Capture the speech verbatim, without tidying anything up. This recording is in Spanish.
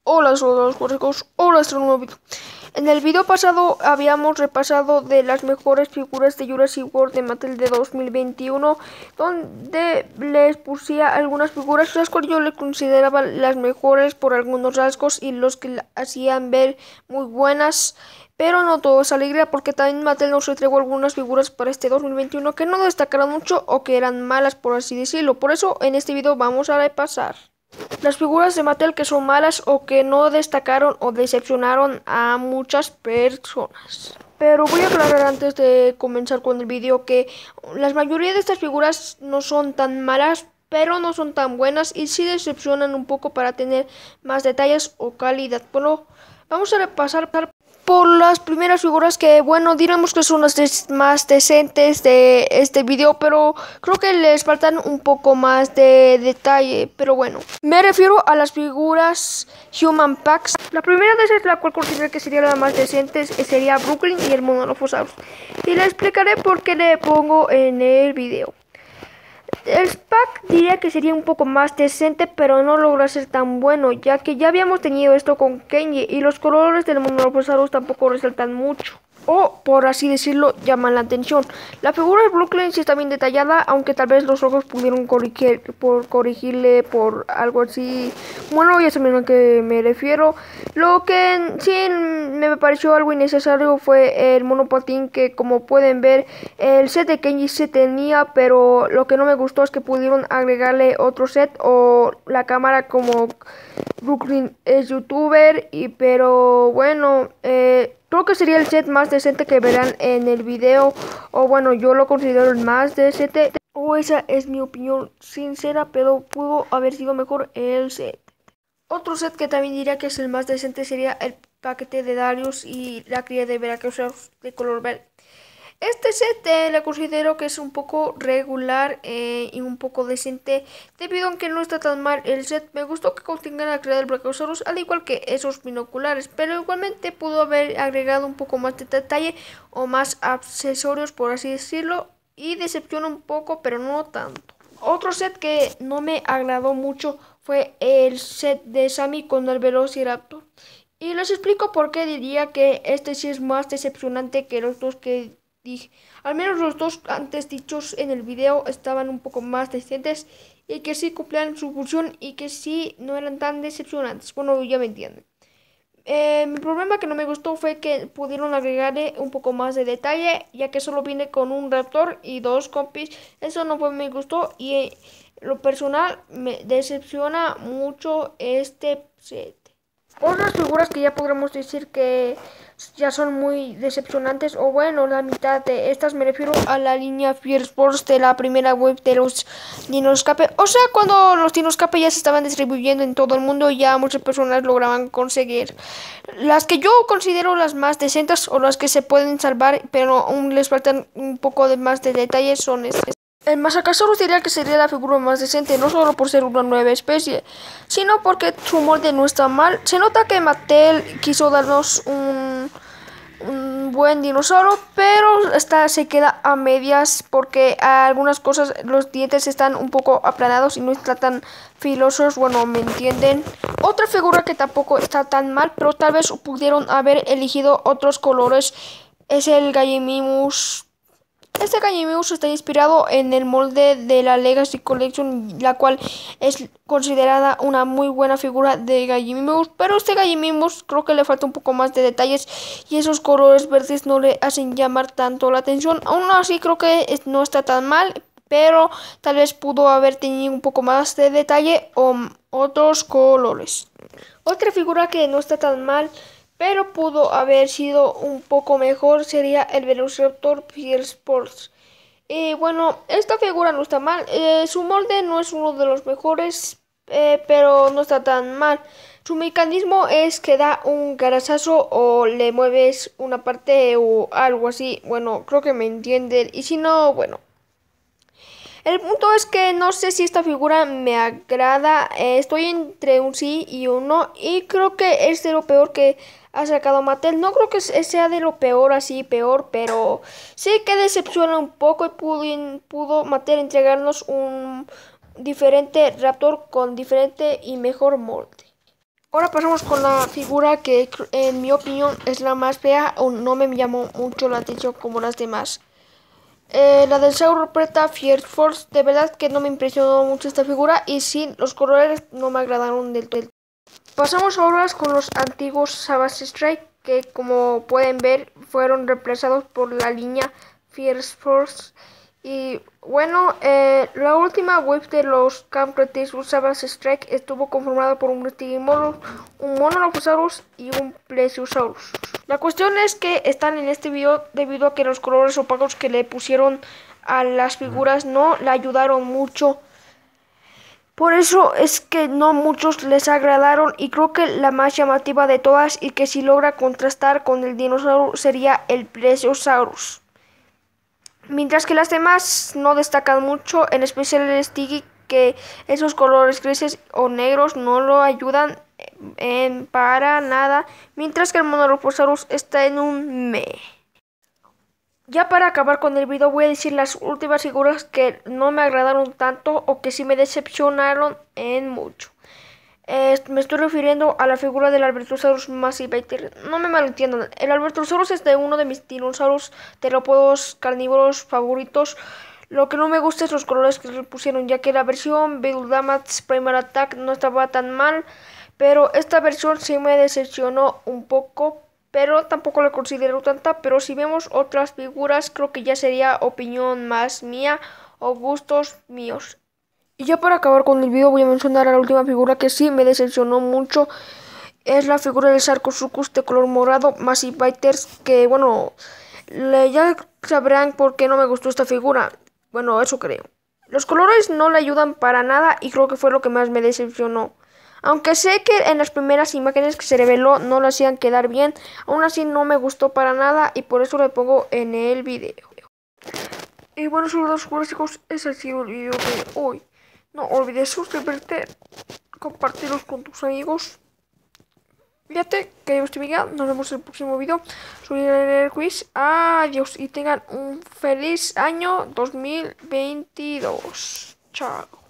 Hola, soy los chicos. Hola, este es un nuevo video. En el video pasado habíamos repasado de las mejores figuras de Jurassic World de Mattel de dos mil veintiuno, donde les pusía algunas figuras las cuales yo les consideraba las mejores por algunos rasgos y los que la hacían ver muy buenas. Pero no todo es alegría, porque también Mattel nos entregó algunas figuras para este dos mil veintiuno que no destacaron mucho o que eran malas, por así decirlo. Por eso en este video vamos a repasar las figuras de Mattel que son malas o que no destacaron o decepcionaron a muchas personas. Pero voy a aclarar antes de comenzar con el video que la mayoría de estas figuras no son tan malas, pero no son tan buenas y sí decepcionan un poco para tener más detalles o calidad. Bueno, vamos a repasar por las primeras figuras que, bueno, diremos que son las des más decentes de este video, pero creo que les faltan un poco más de detalle, pero bueno. Me refiero a las figuras Human Packs. La primera de esas, la cual considero que sería la más decente, sería Brooklyn y el Monolophosaurus. Y les explicaré por qué le pongo en el video. El pack diría que sería un poco más decente, pero no logra ser tan bueno, ya que ya habíamos tenido esto con Kenji y los colores del Monolophosaurus tampoco resaltan mucho, o por así decirlo, llaman la atención. La figura de Brooklyn sí está bien detallada, aunque tal vez los ojos pudieron corregir, por corregirle por algo así. Bueno, ya saben a qué me refiero. Lo que sí me pareció algo innecesario fue el monopatín, que como pueden ver el set de Kenji se tenía, pero lo que no me gustó es que pudieron agregarle otro set o la cámara, como Brooklyn es youtuber, y pero bueno, eh, creo que sería el set más decente que verán en el video, o bueno, yo lo considero el más decente, o esa es mi opinión sincera, pero pudo haber sido mejor el set. Otro set que también diría que es el más decente sería el paquete de Darius y la cría de Brachiosaurus de color verde. Este set eh, le considero que es un poco regular eh, y un poco decente, debido a que no está tan mal el set. Me gustó que contenga la cría del Brachiosaurus, al igual que esos binoculares, pero igualmente pudo haber agregado un poco más de detalle o más accesorios, por así decirlo, y decepciona un poco, pero no tanto. Otro set que no me agradó mucho fue el set de Sammy con el Velociraptor. Y les explico por qué diría que este sí es más decepcionante que los dos que dije. Al menos los dos antes dichos en el video estaban un poco más decentes y que sí cumplían su función y que sí no eran tan decepcionantes. Bueno, ya me entienden. Eh, mi problema que no me gustó fue que pudieron agregarle un poco más de detalle, ya que solo viene con un raptor y dos compis. Eso no fue me gustó y eh, lo personal me decepciona mucho este set. Otras figuras que ya podremos decir que ya son muy decepcionantes, o bueno, la mitad de estas, me refiero a la línea Fierce Force de la primera web de los Dinoscape. O sea, cuando los Dinoscape ya se estaban distribuyendo en todo el mundo, ya muchas personas lograban conseguir. Las que yo considero las más decentes o las que se pueden salvar, pero aún les faltan un poco de más de detalles, son estas. El Masacasaurus diría que sería la figura más decente, no solo por ser una nueva especie, sino porque su molde no está mal. Se nota que Mattel quiso darnos un, un buen dinosaurio, pero esta se queda a medias, porque a algunas cosas los dientes están un poco aplanados y no están tan filosos, bueno, ¿me entienden? Otra figura que tampoco está tan mal, pero tal vez pudieron haber elegido otros colores, es el Gallimimus. Este Gallimimus está inspirado en el molde de la Legacy Collection, la cual es considerada una muy buena figura de Gallimimus, pero este Gallimimus creo que le falta un poco más de detalles y esos colores verdes no le hacen llamar tanto la atención. Aún así creo que no está tan mal, pero tal vez pudo haber tenido un poco más de detalle o otros colores. Otra figura que no está tan mal, pero pudo haber sido un poco mejor, sería el Velociraptor Fierce Force. Y bueno, esta figura no está mal, eh, su molde no es uno de los mejores, eh, pero no está tan mal. Su mecanismo es que da un garazazo o le mueves una parte o algo así. Bueno, creo que me entienden, y si no, bueno. El punto es que no sé si esta figura me agrada, eh, estoy entre un sí y un no, y creo que es de lo peor que ha sacado Mattel. No creo que sea de lo peor, así peor, pero sí que decepciona un poco, y pudo, pudo Mattel entregarnos un diferente Raptor con diferente y mejor molde. Ahora pasamos con la figura que en mi opinión es la más fea o no me llamó mucho la atención como las demás. Eh, la del Sauro Preta Fierce Force, de verdad que no me impresionó mucho esta figura y sí, los colores no me agradaron del todo. Pasamos ahora con los antiguos Savage Strike que como pueden ver fueron reemplazados por la línea Fierce Force. Y bueno, eh, la última wave de los Campretis Savage Strike estuvo conformada por un Stigimolus, un Monolophosaurus y un Plesiosaurus. La cuestión es que están en este video debido a que los colores opacos que le pusieron a las figuras no le ayudaron mucho. Por eso es que no muchos les agradaron y creo que la más llamativa de todas y que si logra contrastar con el dinosaurio sería el Plesiosaurus. Mientras que las demás no destacan mucho, en especial el Stiggy, que esos colores grises o negros no lo ayudan en para nada, mientras que el Monolophosaurus está en un me. Ya para acabar con el video voy a decir las últimas figuras que no me agradaron tanto o que sí me decepcionaron en mucho. Eh, me estoy refiriendo a la figura del Albertosaurus Massivator. No me malentiendan, el Albertosaurus es de uno de mis dinosaurios terópodos carnívoros favoritos. Lo que no me gusta es los colores que le pusieron, ya que la versión Beldamax Primal Attack no estaba tan mal, pero esta versión sí me decepcionó un poco, pero tampoco la considero tanta. Pero si vemos otras figuras, creo que ya sería opinión más mía o gustos míos. Y ya para acabar con el video voy a mencionar a la última figura que sí me decepcionó mucho. Es la figura del Sarcosuchus de color morado Massivator, que bueno, le, ya sabrán por qué no me gustó esta figura. Bueno, eso creo. Los colores no le ayudan para nada y creo que fue lo que más me decepcionó. Aunque sé que en las primeras imágenes que se reveló no lo hacían quedar bien, aún así no me gustó para nada y por eso le pongo en el video. Y bueno, saludos chicos, ese ha sido el video de hoy. No olvides suscribirte, compartirlos con tus amigos. Fíjate que Dios te bendiga. Nos vemos en el próximo video. Soy el quiz. Adiós y tengan un feliz año dos mil veintidós. Chao.